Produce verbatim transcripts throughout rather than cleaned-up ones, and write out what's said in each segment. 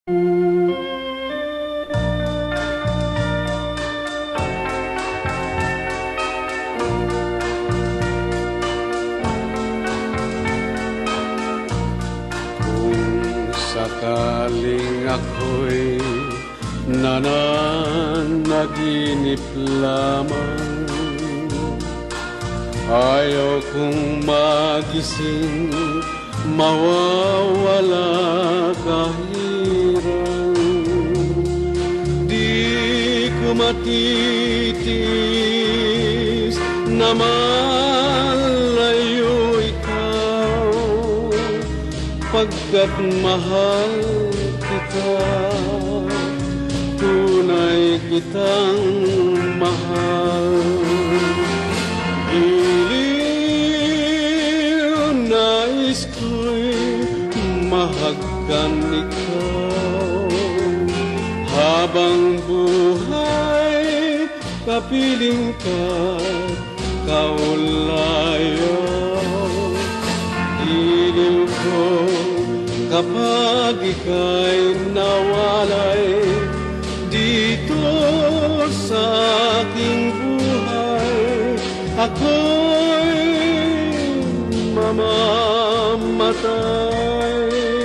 Sakaling ako'y nananaginip lamang, ayaw kong magising, mawawala kahirang. Di ko matitis na malayo ikaw, pagkat mahal kita, tunay kitang mahal. Iliw nais ko'y mahagkan ikaw, habang buhay kapiling ka, kaulayo. Iliw ko kapag ika'y nawalay dito sa aking buhay, ako'y mamamatay.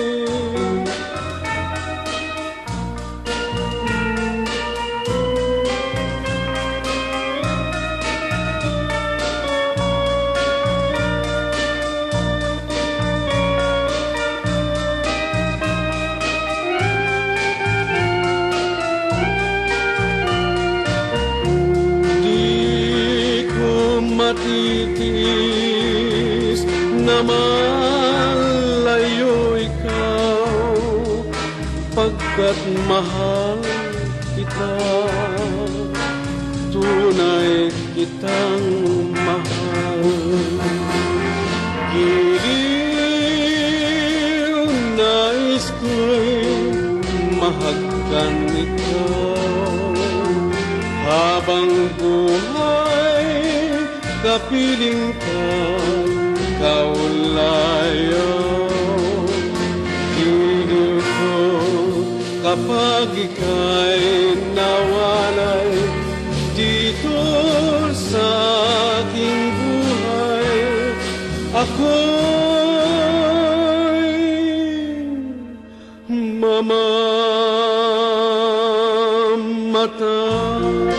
Matitis na malayo ikaw, pagkat mahal kita, tunay kitang mahal. Iliw nais ko'y mahagkan ikaw, habang buhay kapiling ka, kaulayo. Iliw ko kapag ika'y nawalay dito sa aking buhay, ako'y mamamatay.